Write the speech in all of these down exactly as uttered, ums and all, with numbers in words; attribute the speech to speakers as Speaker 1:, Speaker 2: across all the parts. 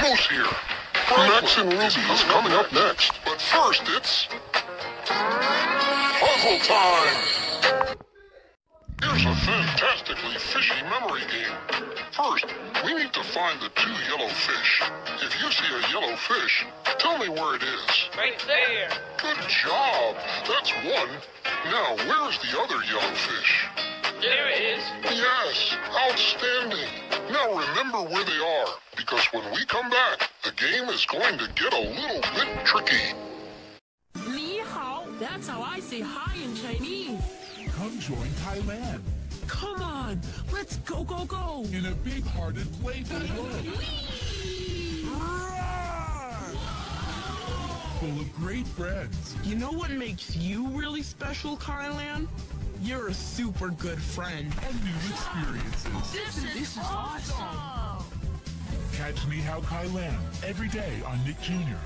Speaker 1: Who's here? Max and Ruby is coming up next. But first, it's... puzzle time! Here's a fantastically fishy memory game. First, we need to find the two yellow fish. If you see a yellow fish, tell me where it is.
Speaker 2: Right there.
Speaker 1: Good job. That's one. Now, where's the other yellow fish?
Speaker 2: There it is.
Speaker 1: Yes, outstanding. Now remember where they are, because when we come back, the game is going to get a little bit tricky.
Speaker 3: 你好, that's how I say hi in Chinese.
Speaker 4: Come join Thailand
Speaker 3: Come on, let's go, go, go.
Speaker 4: in a big-hearted, playful world. Full of great friends.
Speaker 3: You know what makes you really special, Kylan? You're a super good friend.
Speaker 4: And new experiences.
Speaker 3: This is, this is awesome.
Speaker 4: Catch Ni Hao Thailand every day on Nick Junior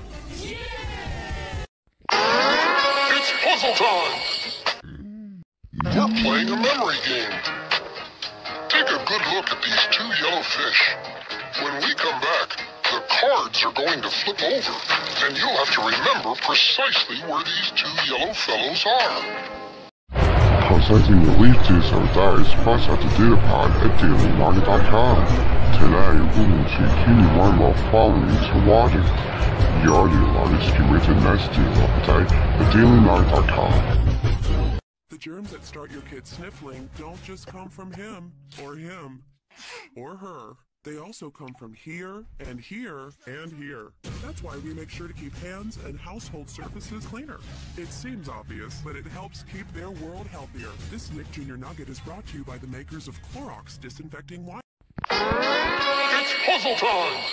Speaker 1: It's puzzle time! We're playing a memory game. Take a good look at these two yellow fish. When we come back, the cards are going to flip over, and you'll have to remember precisely where these two yellow fellows are.
Speaker 5: Presenting the latest of dice fresh out the data pad at daily market dot com. Today, we're going to continue one more following to water. The audio artist curated next deal update at daily market dot com.
Speaker 6: The germs that start your kid sniffling don't just come from him, or him, or her. They also come from here, and here, and here. That's why we make sure to keep hands and household surfaces cleaner. It seems obvious, but it helps keep their world healthier. This Nick Junior Nugget is brought to you by the makers of Clorox Disinfecting Wipes.
Speaker 1: It's puzzle time!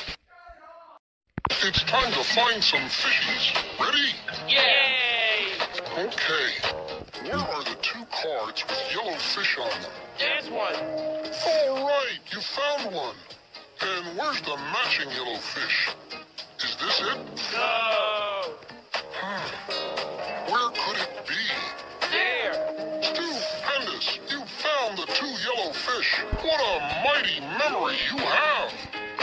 Speaker 1: It's time to find some fishies. Ready?
Speaker 2: Yay!
Speaker 1: Okay. Where are the two cards with yellow fish on them?
Speaker 2: There's one.
Speaker 1: All right, you found one. And where's the matching yellow fish? Is this it?
Speaker 2: No.
Speaker 1: Hmm. Where could it be?
Speaker 2: There.
Speaker 1: Stupendous! You found the two yellow fish. What a mighty memory you have!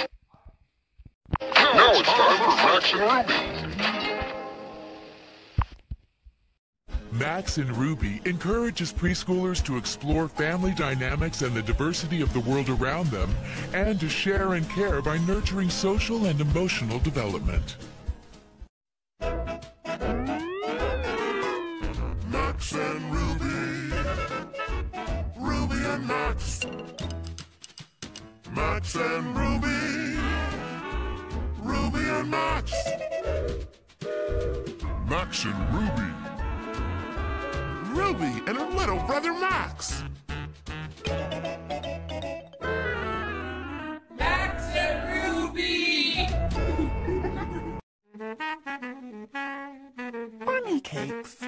Speaker 1: Now it's time for Max and Ruby.
Speaker 4: Max and Ruby encourages preschoolers to explore family dynamics and the diversity of the world around them, and to share and care by nurturing social and emotional development.
Speaker 1: Max and Ruby. Ruby and Max. Max and Ruby. Ruby and Max. Max and Ruby.
Speaker 6: Ruby and her little brother Max.
Speaker 2: Max and Ruby.
Speaker 3: Bunny cakes.